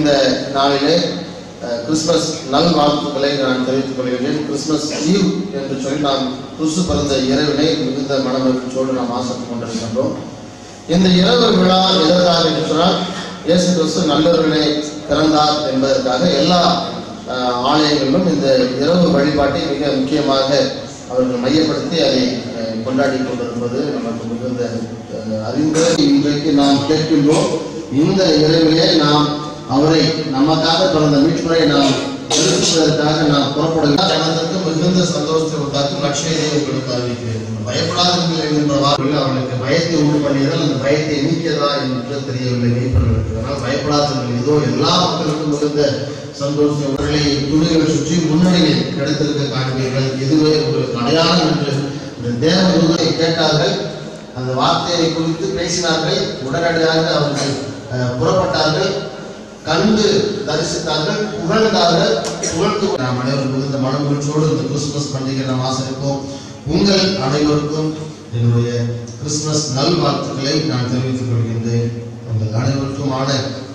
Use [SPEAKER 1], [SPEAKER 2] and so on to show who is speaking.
[SPEAKER 1] இந்த நாளிலே கிறிஸ்மஸ் நல்வாழ்த்துக்களை நான் தெரிவித்துக் கொள்கிறேன். கிறிஸ்மஸ் ஈவ் என்று சொல்லி நாம் கிறிஸ்து பிறந்த இரவினை மிகுந்த மனமகிழ்ச்சியோடு நாம் ஆசைத்துக் கொண்டிருக்கின்றோம். இந்த இரவு விழா எதற்காக என்று சொன்னால், இயேசு கிறிஸ்து நல்லவர்களே பிறந்தார் என்பதற்காக எல்லா ஆலயங்களிலும் இந்த இரவு வழிபாட்டை மிக முக்கியமாக அவர்கள் மையப்படுத்தி அதை கொண்டாடி கொண்டிருப்பது நமக்கு மிகுந்த அறிந்த இன்றைக்கு நாம் கேட்கின்றோம். இந்த இரவிலே நாம் அவரை நமக்காக பிறந்த மீட்பரை நாம் எழுப்புவதற்காக நாம் புறப்படுகிறோம். ஜனத்திற்கு மிகுந்த சந்தோஷத்தை உண்டாக்கும் நற்செய்தியை உங்களுக்கு அறிவிக்கிறேன். பயப்படாதீர்கள் என்கின்ற வார்த்தைகள் அவர்களுக்கு பயத்தை உண்டு பண்ணியதால் அந்த பயத்தை நீக்கியதா என்று தெரியவில்லை மெய்ப்பர்களுக்கு. அதனால் பயப்படாதீர்கள், இதோ எல்லா மக்களுக்கும் மிகுந்த சந்தோஷம். அவர்களை துணிகளை சுற்றி முன்னணியில் கிடைத்திருக்க காண்பீர்கள், இதுவே உங்களுக்கு அடையாளம் என்று இந்த தேவதூதரை கேட்டார்கள். அந்த வார்த்தையை குறித்து பேசினார்கள். உடனடியாக அவர்கள் புறப்பட்டார்கள், கண்டு தரிசித்தார்கள், புகழ்ந்தார்கள். புகழ்ந்து நாம் அனைவரும் மிகுந்த மனமகிழ்ச்சியோடு இந்த கிறிஸ்துமஸ் பண்டிகை நாம் ஆசரிப்போம். உங்கள் அனைவருக்கும் என்னுடைய கிறிஸ்துமஸ் நல்வாழ்த்துக்களை நான் தெரிவித்துக் கொள்கின்றேன். உங்கள் அனைவருக்குமான